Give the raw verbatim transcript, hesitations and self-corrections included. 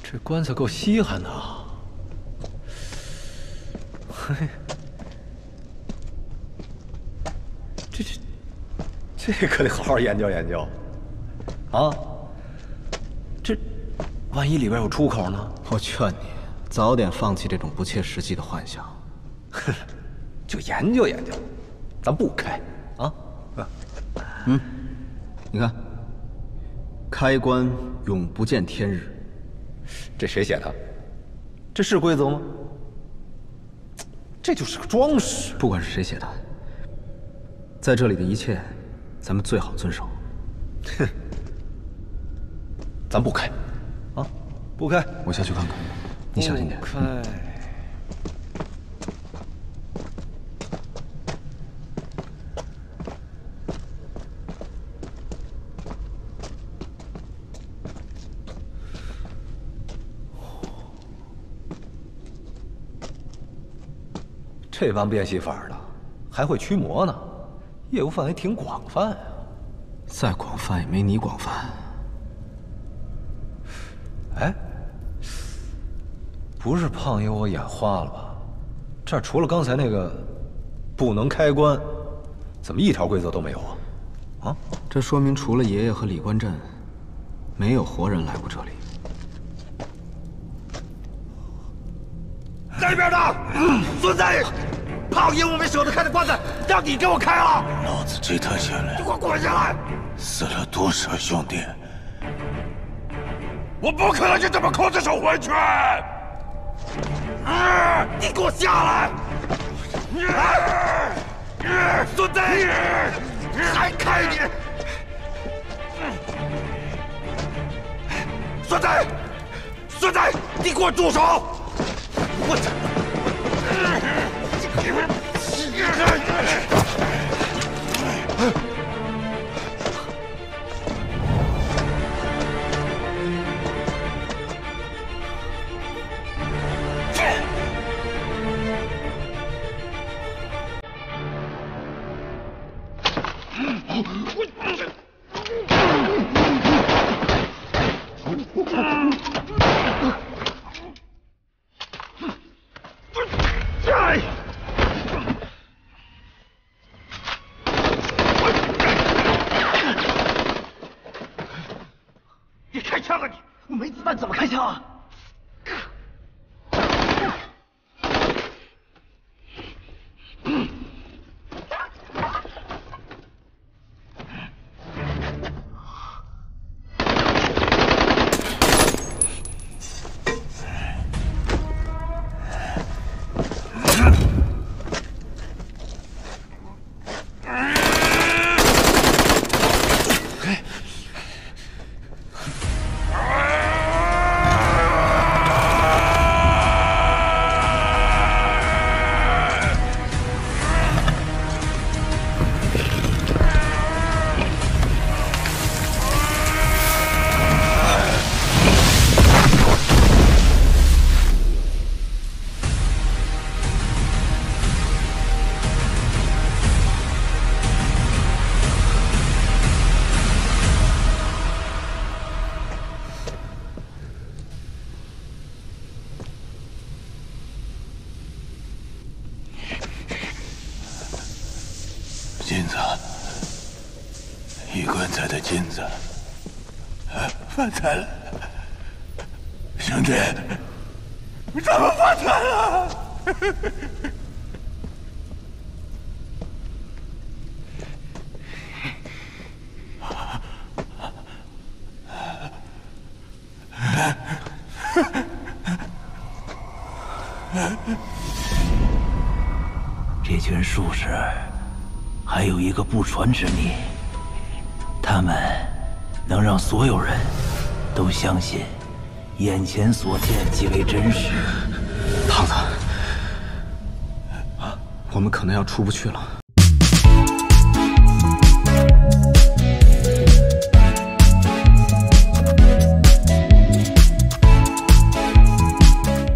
这棺材够稀罕的啊！嘿，这这这可得好好研究研究啊！这万一里边有出口呢？ 我劝你早点放弃这种不切实际的幻想。 哼，就研究研究，咱不开啊！ 嗯，你看，开棺永不见天日。 这谁写的？这是规则吗？这就是个装饰。 不管是谁写的，在这里的一切，咱们最好遵守。 哼，咱不开，啊，不开。 我下去看看，你小心点。 不开。这帮变戏法的，还会驱魔呢，业务范围挺广泛啊。 再广泛也没你广泛。 哎，不是胖爷我眼花了吧？这儿除了刚才那个不能开棺，怎么一条规则都没有啊？啊？ 这说明除了爷爷和李关镇，没有活人来过这里。 那边的孙子，胖爷我没舍得开的棺材，让你给我开啊！ 老子追他下来， 你给我滚下来！ 死了多少兄弟？ 我不可能就这么空着手回去！啊！你给我下来！啊！孙子，还开你！孙子，孙子，你给我住手！我操！你开枪啊你！我没子弹怎么开枪啊？ 金子，一棺材的金子，发财了，兄弟，咱们发财了！ 这群术士。还有一个不传之秘，他们能让所有人都相信眼前所见即为真实。 胖子，我们可能要出不去了。